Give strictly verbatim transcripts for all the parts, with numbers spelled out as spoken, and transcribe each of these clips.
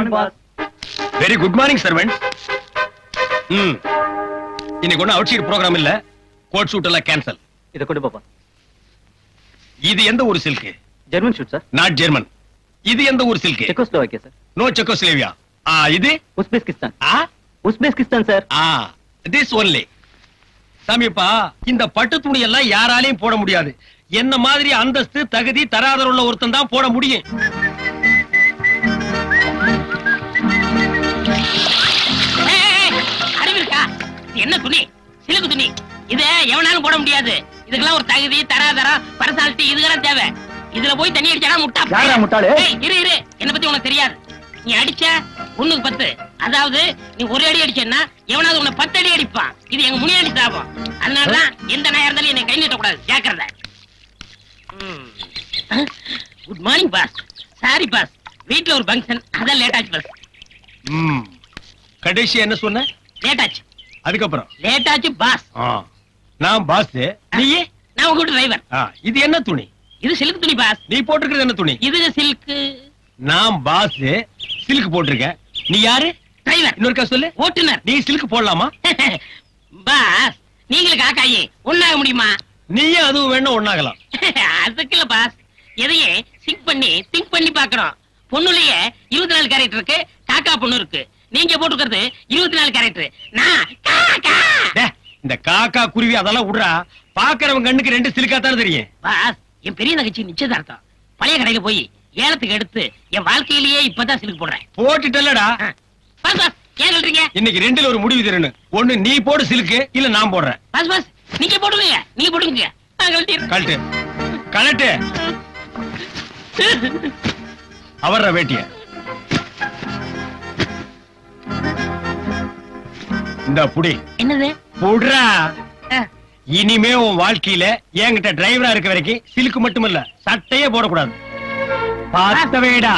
Morning boss. Very good morning servant. ம் இன்னைக்கு ஒன்னும் அவுட் சைட் ப்ரோகிராம் இல்ல. கோட் ஷூட் எல்லாம் கேன்சல். இத கொண்டு பாப்பா. இது எந்த ஊர் silk? German suit sir. Not German. இது எந்த ஊர் silk? Czechoslovakia sir. No Czechoslovakia. ஆ இது உஸ்பெஸ்கிஸ்தான். ஆ உஸ்பெஸ்கிஸ்தான் சார். ஆ திஸ் ஒன்லி. சாமிப்பா இந்த பட்டு துணி எல்லாம் யாராலையும் போட முடியாது. என்ன மாதிரி அந்தஸ்து தகுதி தராதர உள்ள ஒருத்தன் தான் போட முடியும். அறிவிருக்கா? என்ன துணி? சிலுக்கு துணி. இத எவனாலும் போட முடியாது. இதுக்கெல்லாம் ஒரு தகுதி தராதரம் பர்சனாலிட்டி இதுக்கெல்லாம் தேவை. இதுல போய் தண்ணி அடிச்சானா முட்டா. யாரா முட்டாளே? இரு இரு, என்ன பத்தி உனக்கு தெரியாது. நீ அடிச்ச ஒண்ணுக்கு பத்து. அதாவது நீ ஒரு அடி அடிச்சேன்னா எவனாவது உன்னை பத்து அடி அடிப்பான். இது எங்க முனியாண்டி சாபம். அதனாலதான் எந்த நாயா இருந்தாலும் என்னை கை நீட்ட கூடாது. ஜாக்கிரதை. Good morning boss. Sorry boss, வீட்ல ஒரு ஃபங்க்ஷன், அதான் லேட் ஆச்சு பாஸ். ம் கடைசி என்ன சொன்ன? லேட் ஆச்சு. அதுக்கப்புறம் லேட் ஆச்சு பாஸ். நான் பாஸ், நீ? நான் உங்க டிரைவர். இது என்ன துணி? இது சில்க் துணி பாஸ். நீ போட்டிருக்கிறது என்ன துணி? இது சில்க். நான் பாஸ், சில்க் போட்டிருக்கேன். நீ யாரு? டிரைவர். இன்னொருக்கா சொல்லு. ஓட்டுநர். நீ சில்க் போடலாமா? பாஸ் நீங்களுக்கு காக்காயி ஒண்ணாக முடியுமா? நீயும் அதுவும் வேணும் ஒண்ணாகலாம். அதுக்குல பாஸ், எதையே சிங்க் பண்ணி திங்க் பண்ணி பாக்குறோம். பொண்ணுலயே இருபத்தி நாலு கேரக்டர் இருக்கு, காக்கா பொண்ணு இருக்கு. நீங்க போட்டுக்கிறது இருபத்தி நாலு கேரக்டர். நான் காக்கா. இந்த காக்கா குருவி அதெல்லாம் விடுறா. பாக்குறவங்க கண்ணுக்கு ரெண்டு சிலுக்கா தானே தெரியும். பாஸ் என் பெரிய நகைச்சி நிச்சயதார்த்தம். பழைய கடையில போய் ஏலத்துக்கு எடுத்து என் வாழ்க்கையிலேயே இப்பதான் சிலுக்கு போடுறேன். போட்டுட்டல்லடா. பாஸ் பாஸ் ஏன் சொல்றீங்க? இன்னைக்கு ரெண்டுல ஒரு முடிவு தரணும். ஒண்ணு நீ போடு சிலுக்கு, இல்ல நான் போடுறேன். பாஸ் பாஸ் நீங்க போடுங்க, நீங்க போடுங்க. கழட்டு கழட்டு. அவர்ற வேட்டிய இந்த புடி. என்னது புடுறா. இனிமே உன் வாழ்க்கையில என்கிட்ட டிரைவரா இருக்க வரைக்கும் சிலுக்கு மட்டுமல்ல சட்டையே போடக்கூடாது. பார்த்த வேடா.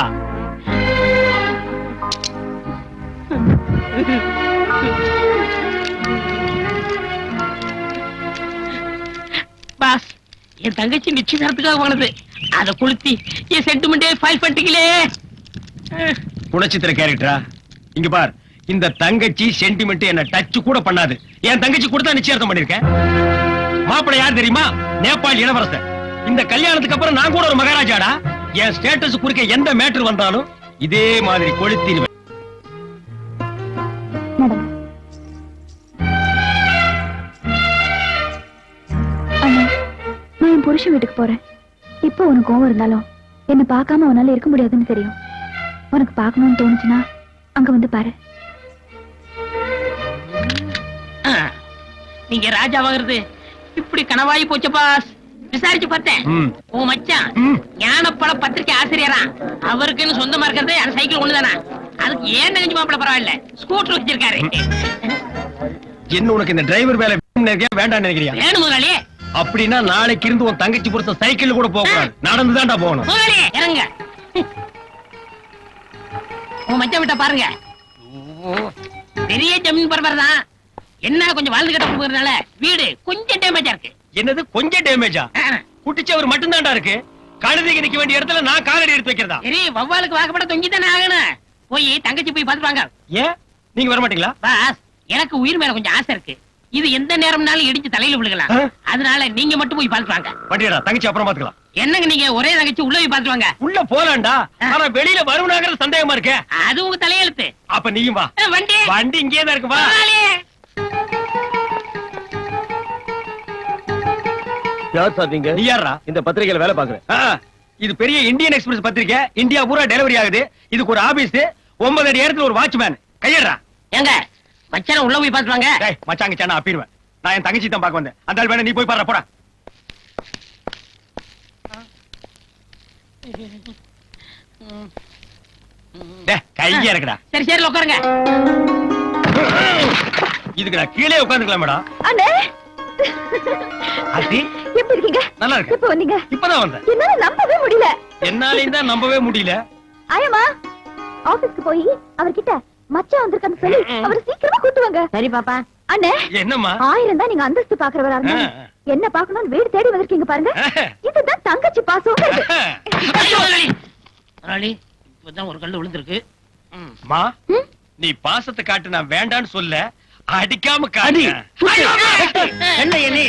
பாஸ் என் தங்கச்சி நிச்சயதார்த்தத்துக்காக போனது. அத கொளுத்தி என் சென்டிமெண்டே ஃபைல் பண்ணிட்டீங்களே. குணச்சித்திர கேரக்டரா? இங்க பார், இந்த தங்கச்சி சென்டிமெண்ட் என்ன டச் கூட பண்ணாது. என் தங்கச்சி கூட தான் நிச்சயார்த்தம் பண்ணிருக்கேன். மாப்பிள்ளை யார் தெரியுமா? நேபாள் இளவரசர். இந்த கல்யாணத்துக்கு அப்புறம் நான் கூட ஒரு மகாராஜாடா. என் ஸ்டேட்டஸ் குறுக்க எந்த மேட்டர் வந்தாலும் இதே மாதிரி கொளுத்திடுவேன். நான் என் புருஷன் வீட்டுக்கு போறேன். இப்போ உனக்கு கோவம் இருந்தாலும் என்ன பார்க்காம உன்னால இருக்க முடியாதுன்னு தெரியும். உனக்கு பார்க்கணும்னு தோணுச்சுன்னா அங்க வந்து பாரு. நீங்க ராஜா வாங்குறது இப்படி கனவாயி போச்சு பாஸ். விசாரிச்சு பார்த்தேன். உன் மச்சான் ஞானப்பழ பத்திரிகை ஆசிரியரா. அவருக்குன்னு சொந்தமா இருக்கிறது அந்த சைக்கிள் ஒண்ணுதானா. அதுக்கு ஏன் நெஞ்சு மாப்பிள்ள பரவாயில்ல, ஸ்கூட்டர் வச்சிருக்காரு. என்ன உனக்கு இந்த டிரைவர் வேலை வேண்டாம் நினைக்கிறியா? வேணும் முதலாளி. அப்படின்னா நாளைக்கு இருந்து உன் தங்கச்சி பொறுத்த சைக்கிள் கூட போக கூடாது, நடந்துதான்டா போகணும். முதலாளி இறங்க. உன் மச்சான் விட்ட பாருங்க, பெரிய ஜமீன் பரபர் தான். என்ன கொஞ்சம் வாழ்ந்து கட்ட போகிறதுனால வீடு கொஞ்சம் டேமேஜா இருக்கு. என்னது கொஞ்சம் டேமேஜா? குட்டிச்சவர் மட்டும் தான்டா இருக்கு. கழுதைக்கு நிக்க வேண்டிய இடத்துல நான் காலடி எடுத்து வைக்கிறதா? சரி, வவ்வாலுக்கு வாக்கப்பட தொங்கி தானே ஆகணும். போய் தங்கச்சி போய் பார்த்துட்டு வாங்க. ஏன் நீங்க வர மாட்டீங்களா? பாஸ் எனக்கு உயிர் மேல கொஞ்சம் ஆசை இருக்கு. இது எந்த நேரம்னாலும் இடிச்சு தலையில விழுகலாம். அதனால நீங்க மட்டும் போய் பார்த்துட்டு வாங்க. வண்டியடா, தங்கச்சி அப்புறம் பாத்துக்கலாம். என்னங்க நீங்க ஒரே தங்கச்சி உள்ள போய் பார்த்துட்டு வாங்க. உள்ள போலாம்டா, ஆனா வெளியில வருவனாங்கிறது சந்தேகமா இருக்கு. அது உங்க தலையெழுத்து. அப்ப நீயும் வா. வண்டி வண்டி இங்கே தான் இருக்கு, வா. யார் சார் நீங்க? நீ யாரா? இந்த பத்திரிகையில வேலை பாக்குறேன். இது பெரிய இந்தியன் எக்ஸ்பிரஸ் பத்திரிக்கை. இந்தியா பூரா டெலிவரி ஆகுது. இதுக்கு ஒரு ஆபீஸ், ஒன்பது அடி இடத்துல ஒரு வாட்ச்மேன். கையறா. ஏங்க மச்சான் உள்ள போய் பார்த்துட்டு வாங்க. டேய் மச்சாங்க சேனா அப்பிடுவேன். நான் என் தங்கச்சி தான் பார்க்க வந்தேன். அந்த ஆள் வேணா நீ போய் பாரு, போடா. டேய் கைய இருக்குடா. சரி சரி உட்காருங்க. இதுக்கு நான் கீழே உட்கார்ந்துக்கலாம் மேடம். அண்ணே ஆதி எப்படி இருக்கீங்க? நல்லா இருக்கு. எப்ப வந்தீங்க? இப்பதான் வந்தேன். என்னால நம்பவே முடியல. என்னாலயும் தான் நம்பவே முடியல. ஆயமா ஆபீஸ்க்கு போய் அவர்கிட்ட மச்சான் வந்திருக்கான்னு சொல்லி அவரை சீக்கிரமா கூட்டு வாங்க. சரி பாப்பா. அண்ணே என்னம்மா? ஆயிரம் தான் நீங்க அந்தஸ்து பாக்குறவரா இருந்தா என்ன பாக்கணும்னு வீடு தேடி வந்திருக்கீங்க பாருங்க. இதுதான் தங்கச்சி பாசம். இப்பதான் ஒரு கல்லு விழுந்திருக்கு. மா நீ பாசத்தை காட்டு நான் வேண்டான்னு சொல்ல அடிக்காம காடி என்ன நீ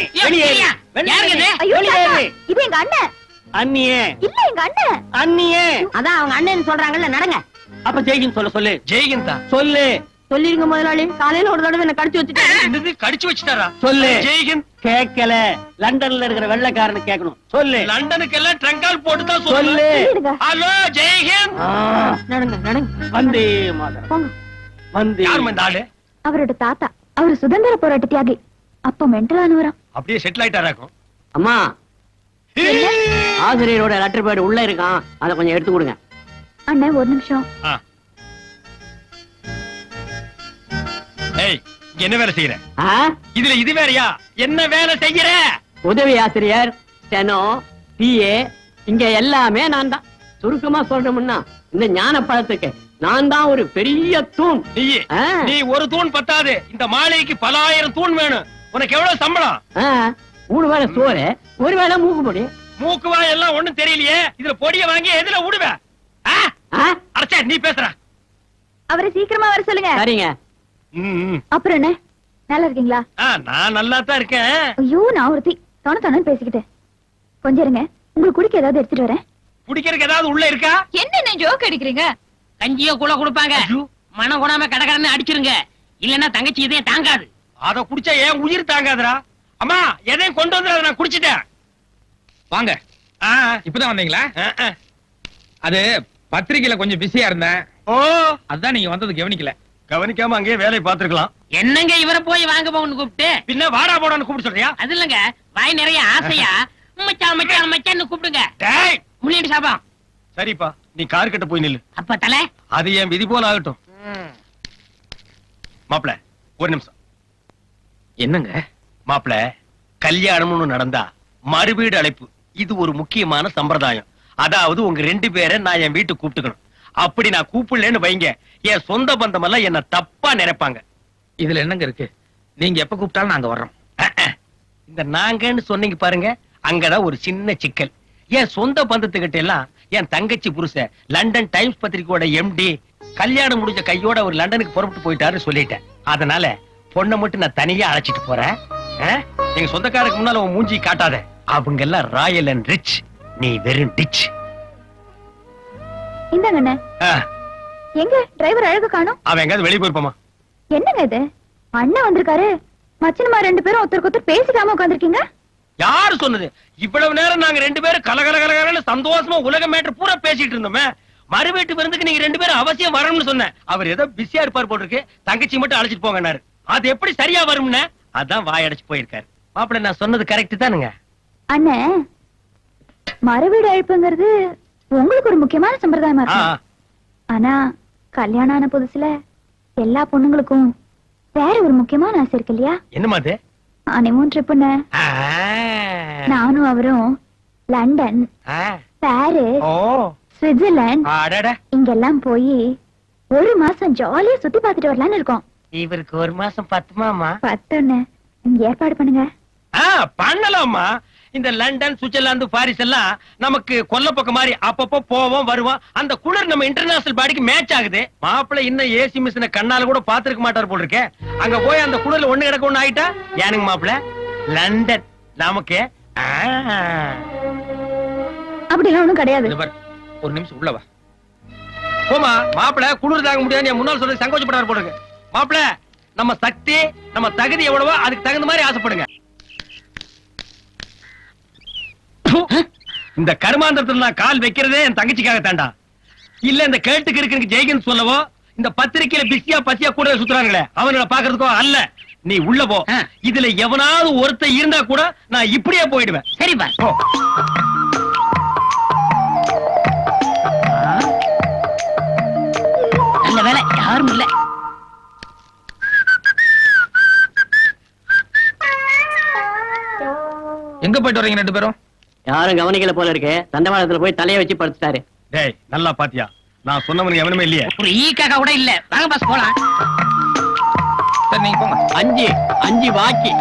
இது எங்க அண்ணன். அண்ணியே இல்ல எங்க அண்ணன். அண்ணியே அதான் அவங்க அண்ணன் சொல்றாங்கல்ல, நடங்க. அப்ப ஜெய்கின் சொல்ல சொல்லு. ஜெய்கின் தான் சொல்லு. சொல்லிருங்க முதலாளி, காலையில ஒரு தடவை என்ன கடிச்சு வச்சுட்டாரு. கடிச்சு வச்சுட்டாரா? சொல்லு. ஜெய்கின் கேட்கல. லண்டன்ல இருக்கிற வெள்ளைக்காரனு கேட்கணும். சொல்லு. லண்டனுக்கு எல்லாம் ட்ரங்கால் போட்டு தான் சொல்லு. சொல்லிடுங்க. ஹலோ ஜெய்கின். நடங்க நடங்க. வந்தே மாதரம். வந்தே. யார் இந்த ஆளு? அவரோட தாத்தா. அவரு சுதந்திர போராட்ட தியாகி. அப்ப மென்டலானவரா. அப்படியே செட்டில் ஆயிட்டாராக்கும். அம்மா ஆசிரியரோட லெட்டர் பேட் உள்ள இருக்கான், அத கொஞ்சம் எடுத்து கொடுங்க. அண்ணன் ஒரு நிமிஷம். ஏய், என்ன வேலை செய்யற? இதுல இது வேறயா? என்ன வேலை செய்யற? உதவி ஆசிரியர், ஸ்டெனோ, பிஏ, இங்க எல்லாமே நான் தான். சுருக்கமா சொல்றோம்னா இந்த ஞான பழத்துக்கு நான் தான் ஒரு பெரிய தூண். நீ நீ ஒரு தூண் பத்தாது, இந்த மாளிகைக்கு பல ஆயிரம் தூண் வேணும். உனக்கு எவ்வளவு சம்பளம்? மூணு வேளை சோறு, ஒரு வேளை மூக்கு பொடி. மூக்குவா எல்லாம் ஒண்ணும் தெரியலையே, இதுல பொடிய வாங்கி எதுல விடுவ? அரைச்சா நீ பேசுற. அவரை சீக்கிரமா வர சொல்லுங்க. சரிங்க. அப்புறம் என்ன, நல்லா இருக்கீங்களா? நான் நல்லா தான் இருக்கேன். ஐயோ, நான் ஒருத்தி தொண தொணன்னு பேசிக்கிட்டேன். கொஞ்சம் இருங்க, உங்களுக்கு குடிக்க ஏதாவது எடுத்துட்டு வரேன். குடிக்கிறதுக்கு ஏதாவது உள்ள இருக்கா? என்ன ஜோக் அடிக்கிறீங்க? கஞ்சியோ கூட கொடுப்பாங்க, மனம் கொடாம கடகடன்னு அடிச்சிருங்க, இல்லன்னா தங்கச்சி இதே தாங்காது. அத குடிச்சா ஏன் உயிர் தாங்காதுரா? அம்மா எதையும் கொண்டு வந்து நான் குடிச்சிட்டேன். வாங்க. இப்பதான் வந்தீங்களா? அது பத்திரிகையில கொஞ்சம் பிஸியா இருந்தேன். ஓ, அதான் நீங்க வந்தது கவனிக்கல. கவனிக்காம அங்கேயே வேலையை பாத்துருக்கலாம். என்னங்க இவரை போய் வாங்க போன்னு கூப்பிட்டு பின்ன வாடா போடான்னு கூப்பிட்டு சொல்றியா? அது இல்லங்க, வாய் நிறைய ஆசையா மச்சான் மச்சான் மச்சான்னு கூப்பிடுங்க. முன்னாடி சாப்பா. சரிப்பா, நீ கார் கிட்ட போய் நில்லு. அப்ப தலை அது என் விதி போல ஆகட்டும். மாப்பிள ஒரு நிமிஷம். என்னங்க மாப்பிள, கல்யாணம்னு நடந்தா மறுவீடு அழைப்பு, இது ஒரு முக்கியமான சம்பிரதாயம். அதாவது உங்க ரெண்டு பேரை நான் என் வீட்டுக்கு கூப்பிட்டுக்கணும். அப்படி நான் கூப்பிடலன்னு வைங்க, என் சொந்த பந்தம் எல்லாம் என்ன தப்பா நினைப்பாங்க. இதுல என்னங்க இருக்கு? நீங்க எப்ப கூப்பிட்டாலும் நாங்க வர்றோம். இந்த நாங்கன்னு சொன்னீங்க பாருங்க, அங்கதான் ஒரு சின்ன சிக்கல். என் சொந்த பந்தத்துக்கிட்ட எல்லாம் என் தங்கச்சி புருஷ லண்டன் டைம்ஸ் பத்திரிகையோட எம்டி கல்யாணம் முடிஞ்ச கையோட ஒரு லண்டனுக்கு புறப்பட்டு போயிட்டாருன்னு சொல்லிட்டேன். அதனால பொண்ணை மட்டும் நான் தனியா அழைச்சிட்டு போறேன். எங்க சொந்தக்காரருக்கு முன்னால உன் மூஞ்சி காட்டாத. அவங்க எல்லாம் ராயல் அண்ட் ரிச், நீ வெறும் டிச். இந்தாங்க. எங்க டிரைவர் அழகு காணோம்? அவன் எங்காவது வெளியே போயிருப்பாமா? என்னங்க இது, அண்ணன் வந்திருக்காரு, மச்சனமா ரெண்டு பேரும் ஒருத்தருக்கு ஒருத்தர் பேசிக்காம உட்காந்துருக்கீங்க. யாரு சொன்னது? இவ்வளவு நேரம் நாங்க ரெண்டு பேரும் கலகல கலகலன்னு சந்தோஷமா உலக மேட்டர் பூரா பேசிட்டு இருந்தோமே. மறு வீட்டு விருந்துக்கு நீங்க ரெண்டு பேரும் அவசியம் வரணும்னு சொன்னேன். அவர் ஏதோ பிஸியா இருப்பார் போட்டிருக்கு, தங்கச்சி மட்டும் அழைச்சிட்டு போங்கன்னாரு. அது எப்படி சரியா வரும்னு அதான் வாயடைச்சு போயிருக்காரு. மாப்பிள்ள, நான் சொன்னது கரெக்ட் தானுங்க? அண்ணே, மறுவீடு அழைப்புங்கிறது உங்களுக்கு ஒரு முக்கியமான சம்பிரதாயமா இருக்கு. ஆனா கல்யாணம் ஆன புதுசுல எல்லா பொண்ணுங்களுக்கும் வேற ஒரு முக்கியமான ஆசை இருக்கு இல்லையா? என்னமா அது? ஹனிமூன் ட்ரிப்னு. நானும் அவரும் லண்டன், பாரிஸ், சுவிட்சர்லாந்து இங்கெல்லாம் போய் ஒரு மாசம் ஜாலியா சுத்தி பார்த்துட்டு வரலான்னு இருக்கோம். இவருக்கு ஒரு மாசம் பத்துமாமா? பத்துன்னு ஏற்பாடு பண்ணுங்க. பண்ணலாமா? இந்த லண்டன், சுவிட்சர்லாந்து, பாரிஸ் எல்லாம் நமக்கு கொல்ல பக்கம் மாதிரி அப்பப்போ போவோம் வருவோம். அந்த குளிர் நம்ம இன்டர்நேஷனல் பாடிக்கு மேட்ச் ஆகுது. மாப்பிள்ள இன்னும் ஏசி மிஷினை கண்ணால கூட பாத்துருக்க மாட்டார் போல் இருக்கேன். அங்க போய் அந்த குளிர்ல ஒண்ணு கிடக்க ஒண்ணு ஆயிட்டா ஏனுங்க மாப்பிள்ள? லண்டன் நமக்கு அப்படிலாம் ஒண்ணும் கிடையாது. ஒரு நிமிஷம் உள்ள வா. போமா மாப்பிள்ள, குளிர் தாங்க முடியாது முன்னாள் சொல்றது சங்கோச்சப்படாரு போடுங்க. மாப்பிள்ள, நம்ம சக்தி நம்ம தகுதி எவ்வளவோ அதுக்கு தகுந்த மாதிரி ஆசைப்படுங்க. இந்த கருமாந்திரத்துல நான் கால் வைக்கிறதே என் தங்கச்சிக்காக தாண்டா. இல்ல இந்த கேட்டுக்கு இருக்கு ஜெய்கன் சொல்லவோ, இந்த பத்திரிக்கையில பிஸியா பசியா கூட சுத்துறாங்களே அவங்கள பாக்குறதுக்கோ அல்ல. நீ உள்ள போ. இதுல எவனாவது ஒருத்த இருந்தா கூட நான் இப்படியே போயிடுவேன். சரிப்பா. நல்ல வேலை யாரும் இல்ல. எங்க போயிட்டு வரீங்க ரெண்டு பேரும்? யாரும் கவனிக்கல போல இருக்கு. தண்டவாளத்துல போய் தலைய வச்சு படுத்துட்டாரு. டேய், நல்லா பாத்தியா? நான் சொன்னவனுக்கு எவனுமே இல்லையே. ஒரு ஈ காக்கா கூட இல்ல. வாங்க பாஸ் போலாம். சரி நீங்க போங்க. அஞ்சு அஞ்சு பாக்கி.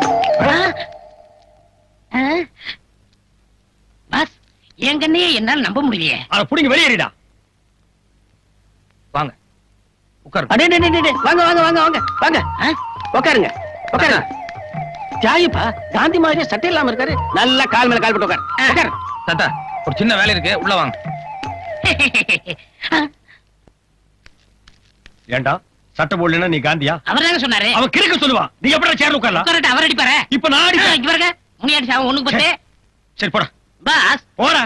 பாஸ், என் கண்ணையே என்னால நம்ப முடியலையே. அத புடிங்க வெளியேறிடா. வாங்க. உட்காரு. அடே டே, டே, டே, வாங்க வாங்க வாங்க வாங்க வாங்க ஆ? உட்காருங்க உட்காருங்க. ஜாயிப்பா காந்தி மாதிரி சட்டை இல்லாம இருக்காரு. நல்லா கால் மேல கால் போட்டு உட்காரு. உட்காரு. தாத்தா ஒரு சின்ன வேலை இருக்கு, உள்ள வாங்க. ஏண்டா சட்டை போடலன்னா நீ காந்தியா? அவர் தானே சொன்னாரு. அவன் கிறுக்க சொல்லுவான். நீ எப்படி சேர்ல உட்காரலாம்? உட்காரட்டு, அவர் அடிப்பாரு. இப்ப நான் அடிப்பேன். இங்க பாருங்க, முனியாடி சாவம் ஒண்ணுக்கு பத்து. சரி போடா பாஸ் போடா.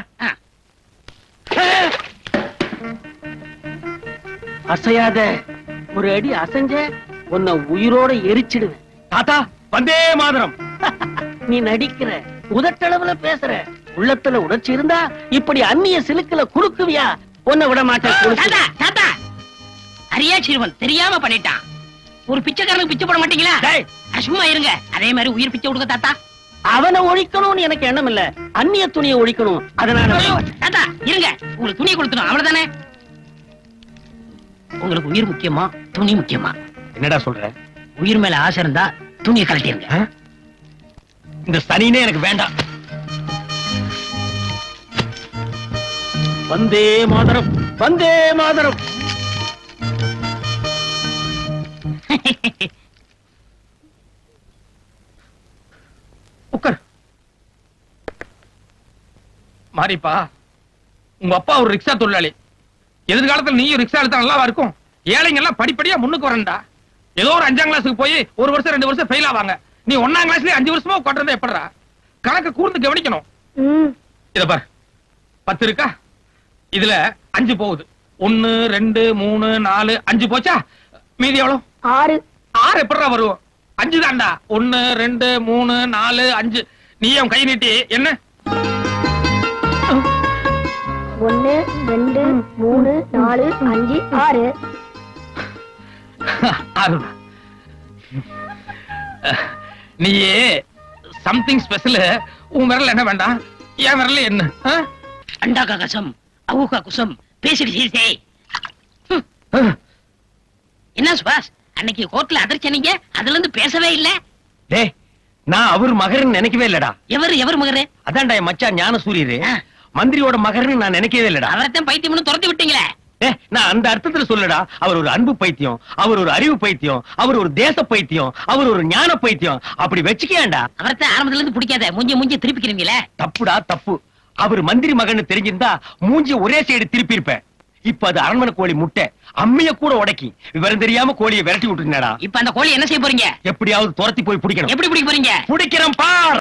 அசையாத, ஒரு அடி அசைஞ்ச உன்னை உயிரோட எரிச்சிடுவேன். தாத்தா வந்தே மாதரம். நீ நடிக்கிற, உதட்டளவுல பேசுற, உள்ளத்துல உணர்ச்சி இருந்தா இப்படி அந்நிய சிலுக்குல குறுக்குவியா? உன்னை விட மாட்டேன். தாத்தா தாத்தா அரியா சிறுவன் தெரியாம பண்ணிட்டான். ஒரு பிச்சைக்காரனுக்கு பிச்சை போட மாட்டீங்களா? டேய், அட சும்மா இருங்க. அதே மாதிரி உயிர் பிச்சை கொடுங்க தாத்தா. அவனை ஒழிக்கணும்னு எனக்கு எண்ணம் இல்ல, அந்நிய துணியை ஒழிக்கணும். அதனால ஐயோ, தாத்தா இருங்க, உங்களுக்கு துணியை கொடுத்துடும் அவ்வளவுதானே. உங்களுக்கு உயிர் முக்கியமா துணி முக்கியமா? என்னடா சொல்ற? உயிர் மேல ஆசை இருந்தா துணியை கழட்டிருங்க. ஆ? இந்த சனினே எனக்கு வேண்டாம். வந்தே மாதரம், வந்தே மாதரம். உட்கார். மாரிப்பா, உங்க அப்பா ஒரு ரிக்ஷா தொழிலாளி. எதிர்காலத்துல நீயும் ரிக்ஷா எடுத்தா நல்லாவா இருக்கும்? ஏழைங்க எல்லாம் படிப்படியா முன்னுக்கு வரண்டா. ஏதோ ஒரு அஞ்சாம் கிளாஸுக்கு போய் ஒரு வருஷம் ரெண்டு வருஷம் ஃபெயில் ஆவாங்க. நீ ஒன்னாம் கிளாஸ்லயே அஞ்சு வருஷமா உட்கார்றதே எப்படிடா? கணக்கு கூர்ந்து கவனிக்கணும். இத பார், பத்து இருக்கா? இதுல அஞ்சு போகுது. ஒன்னு ரெண்டு மூணு நாலு அஞ்சு போச்சா? மீதி எவ்வளவு? ஆறு. ஆறு எப்படிடா வரும்? அஞ்சு தான்டா. ஒன்னு ரெண்டு மூணு நாலு அஞ்சு. நீ என் கை நீட்டி என்ன? ஒன்னு ரெண்டு மூணு நாலு அஞ்சு ஆறு. ஆறுடா. நீயே சம்திங் ஸ்பெஷல். உன் விரல் என்ன வேண்டாம், என் விரல் என்ன? அண்டா கா கசம் அவுகா குசம் பேசிட்டு சீசே. என்ன சுபாஷ், அன்னைக்கு கோர்ட்ல அதிர்ச்சனீங்க, அதுல இருந்து பேசவே இல்ல. டேய், நான் அவர் மகர்னு நினைக்கவே இல்லடா. எவர் எவர் மகரு? அதான்டா என் மச்சான் ஞான சூரியரு. மந்திரியோட மகர்னு நான் நினைக்கவே இல்லடா. அவரைத்தான் பைத்தியம்னு துரத்தி விட்டீங்களே. டேய், நான் அந்த அர்த்தத்துல சொல்லடா. அவர் ஒரு அன்பு பைத்தியம், அவர் ஒரு அறிவு பைத்தியம், அவர் ஒரு தேச பைத்தியம், அவர் ஒரு ஞான பைத்தியம். அப்படி வச்சுக்கேன்டா. அவரைத்தான் ஆரம்பத்துல இருந்து பிடிக்காத, மூஞ்சி மூஞ்சி திருப்பிக்கிறீங்களே. தப்புடா தப்பு. அவர் மந்திரி மகன்னு தெரிஞ்சிருந்தா மூஞ்சி ஒரே சைடு திருப்பி இருப்பேன். இப்ப அது அரண்மனை கோழி முட்டை, அம்மிய கூட உடைக்கி விவரம் தெரியாம கோழியை விரட்டி விட்டுருந்தா. இப்ப அந்த கோழி என்ன செய்ய போறீங்க? எப்படியாவது துரத்தி போய் பிடிக்கணும். எப்படி பிடிக்க போறீங்க? பிடிக்கிறேன் பார்.